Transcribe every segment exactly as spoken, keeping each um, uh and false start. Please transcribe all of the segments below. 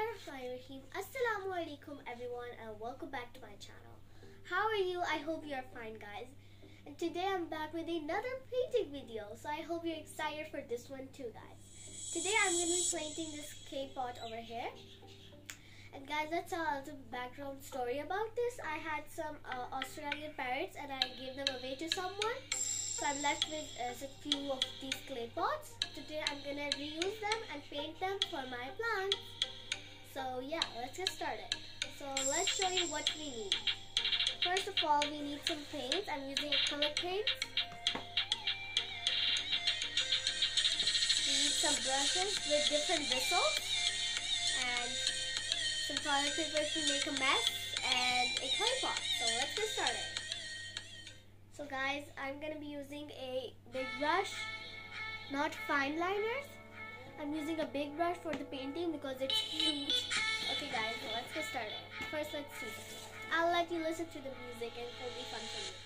Bismillahirrahmanirrahim. Assalamu alaikum everyone and welcome back to my channel. How are you? I hope you are fine, guys. And today I'm back with another painting video. So I hope you're excited for this one too, guys. Today I'm going to be painting this clay pot over here. And guys, let's tell a little background story about this. I had some uh, Australian parrots and I gave them away to someone. So I'm left with uh, a few of these clay pots. Today I'm going to reuse them and paint them for my plants. So yeah, let's get started. So let's show you what we need. First of all, we need some paints. I'm using acrylic paints. We need some brushes with different bristles and some toilet paper to make a mess and a clay pot. So let's get started. So guys, I'm going to be using a big brush, not fine liners. I'm using a big brush for the painting because it's huge. Okay guys, so let's get started. First, let's see. I'll let you listen to the music and it'll be fun for you.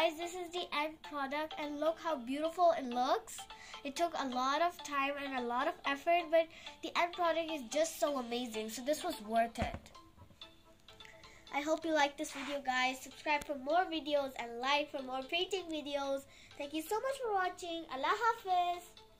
guys, this is the end product and look how beautiful it looks. It took a lot of time and a lot of effort, but the end product is just so amazing. So this was worth it. I hope you like this video, guys. Subscribe for more videos and like for more painting videos. Thank you so much for watching. Allah Hafiz.